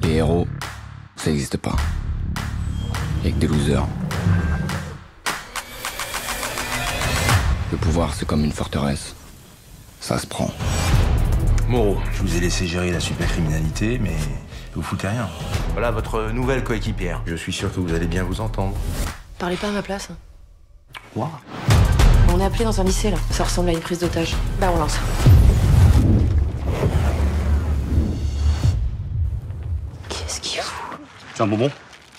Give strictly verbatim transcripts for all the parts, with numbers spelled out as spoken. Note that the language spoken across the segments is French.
Les héros, ça n'existe pas. Y'a que des losers. Le pouvoir, c'est comme une forteresse. Ça se prend. Moreau, je vous ai laissé gérer la supercriminalité, mais vous foutez rien. Voilà votre nouvelle coéquipière. Je suis sûr que vous allez bien vous entendre. Parlez pas à ma place. Quoi? On est appelé dans un lycée, là. Ça ressemble à une prise d'otage. Bah, on lance. Qu'est-ce qu'il fout? C'est un bonbon?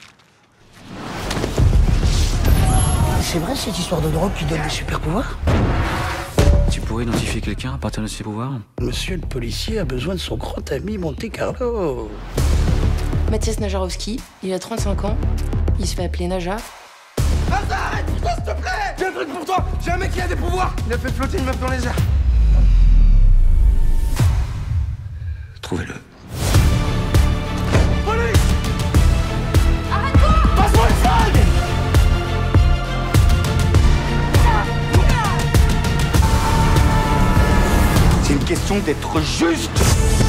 C'est vrai cette histoire de drogue qui donne des super pouvoirs? Tu pourrais identifier quelqu'un à partir de ses pouvoirs? Monsieur le policier a besoin de son grand ami Monte Carlo. Mathias Najarowski, il a trente-cinq ans. Il se fait appeler Naja. Ah, ça arrête, putain, s'il te plaît! J'ai un truc pour toi! J'ai un mec qui a des pouvoirs! Il a fait flotter une meuf dans les airs. Trouvez-le. Police! Arrête-toi! Passe-moi le flingue! C'est une question d'être juste.